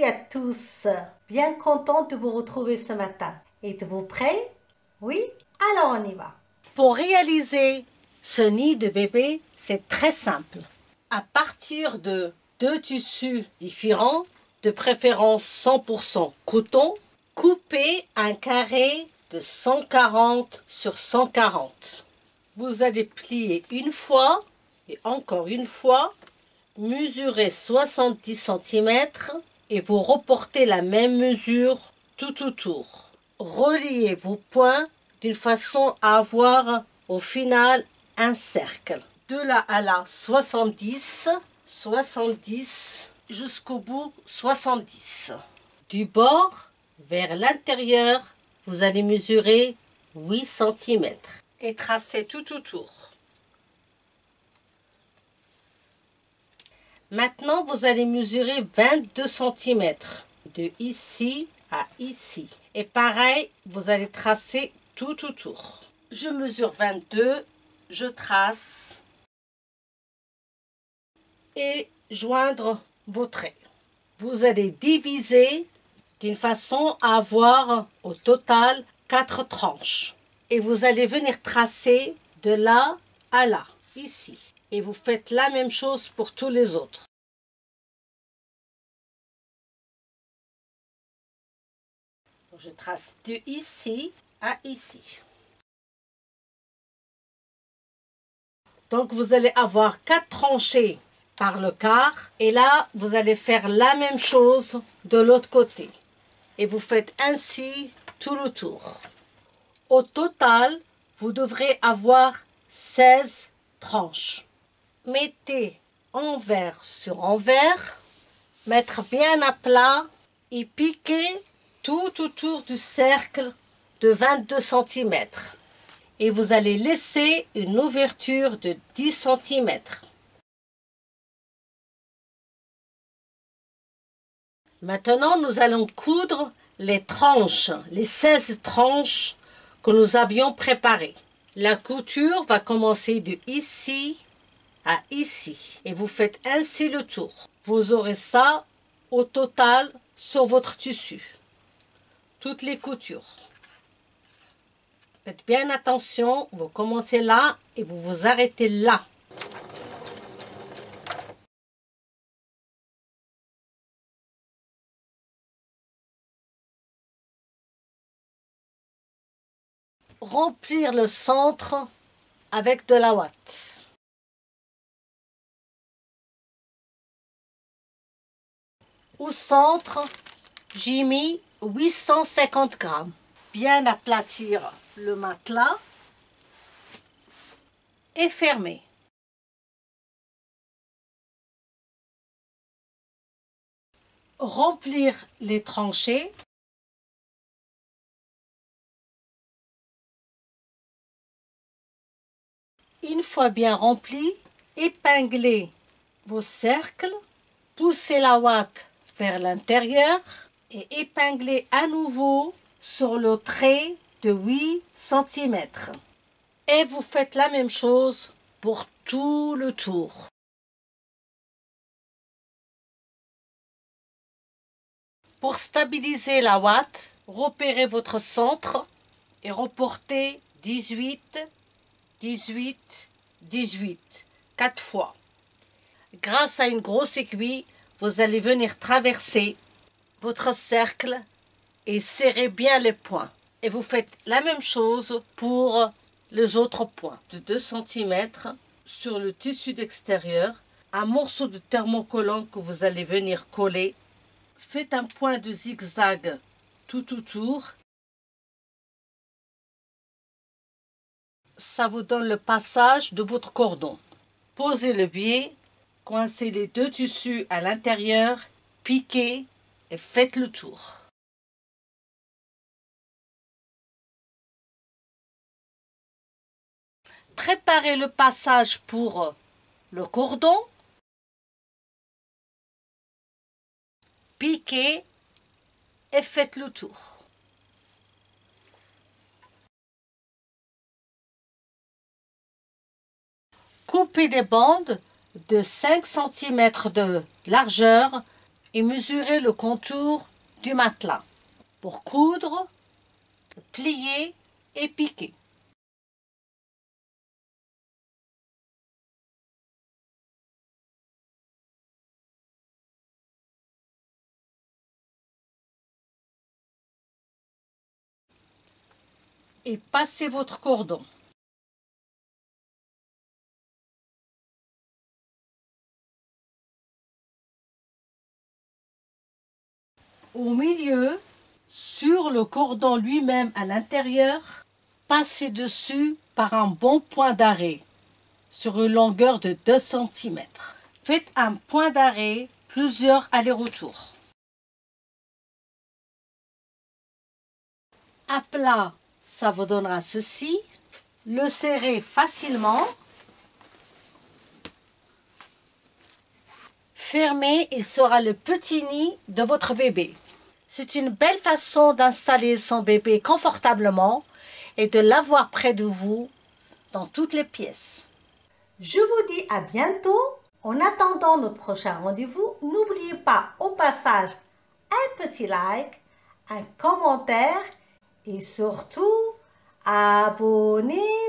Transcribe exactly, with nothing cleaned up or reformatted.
à tous, bien contente de vous retrouver ce matin. Êtes-vous prêts? Oui? Alors on y va. Pour réaliser ce nid de bébé, c'est très simple. À partir de deux tissus différents, de préférence cent pour cent coton, coupez un carré de cent quarante sur cent quarante. Vous allez plier une fois et encore une fois, mesurez soixante-dix centimètres et vous reportez la même mesure tout autour. Reliez vos points d'une façon à avoir au final un cercle. De là à là, soixante-dix, soixante-dix, jusqu'au bout, soixante-dix. Du bord vers l'intérieur, vous allez mesurer huit centimètres et tracer tout autour. Maintenant, vous allez mesurer vingt-deux centimètres de ici à ici. Et pareil, vous allez tracer tout autour. Je mesure vingt-deux, je trace et joindre vos traits. Vous allez diviser d'une façon à avoir au total quatre tranches. Et vous allez venir tracer de là à là, ici. Et vous faites la même chose pour tous les autres. Je trace de ici à ici. Donc vous allez avoir quatre tranchées par le quart. Et là, vous allez faire la même chose de l'autre côté. Et vous faites ainsi tout le tour. Au total, vous devrez avoir seize tranches. Mettez envers sur envers, mettre bien à plat et piquer tout autour du cercle de vingt-deux centimètres. Et vous allez laisser une ouverture de dix centimètres. Maintenant, nous allons coudre les tranches, les seize tranches que nous avions préparées. La couture va commencer de ici à ici. Et vous faites ainsi le tour. Vous aurez ça au total sur votre tissu. Toutes les coutures. Faites bien attention, vous commencez là et vous vous arrêtez là. Remplir le centre avec de la ouate. Au centre, j'ai mis huit cent cinquante grammes. Bien aplatir le matelas et fermer. Remplir les tranchées. Une fois bien rempli, épinglez vos cercles, poussez la ouate vers l'intérieur et épinglez à nouveau sur le trait de huit centimètres. Et vous faites la même chose pour tout le tour. Pour stabiliser la ouate, repérez votre centre et reportez dix-huit, dix-huit, dix-huit, quatre fois. Grâce à une grosse aiguille, vous allez venir traverser votre cercle et serrez bien les points. Et vous faites la même chose pour les autres points. De deux centimètres sur le tissu d'extérieur, un morceau de thermocollant que vous allez venir coller. Faites un point de zigzag tout autour. Ça vous donne le passage de votre cordon. Posez le biais, coincez les deux tissus à l'intérieur, piquez et faites le tour. Préparez le passage pour le cordon. Piquez et faites le tour. Coupez des bandes de cinq centimètres de largeur et mesurez le contour du matelas pour coudre, plier et piquer. Et passez votre cordon. Au milieu, sur le cordon lui-même à l'intérieur, passez dessus par un bon point d'arrêt sur une longueur de deux centimètres. Faites un point d'arrêt plusieurs allers-retours. À plat, ça vous donnera ceci. Le serrez facilement. Fermez, il sera le petit nid de votre bébé. C'est une belle façon d'installer son bébé confortablement et de l'avoir près de vous dans toutes les pièces. Je vous dis à bientôt. En attendant notre prochain rendez-vous, n'oubliez pas au passage un petit like, un commentaire et surtout abonnez-vous.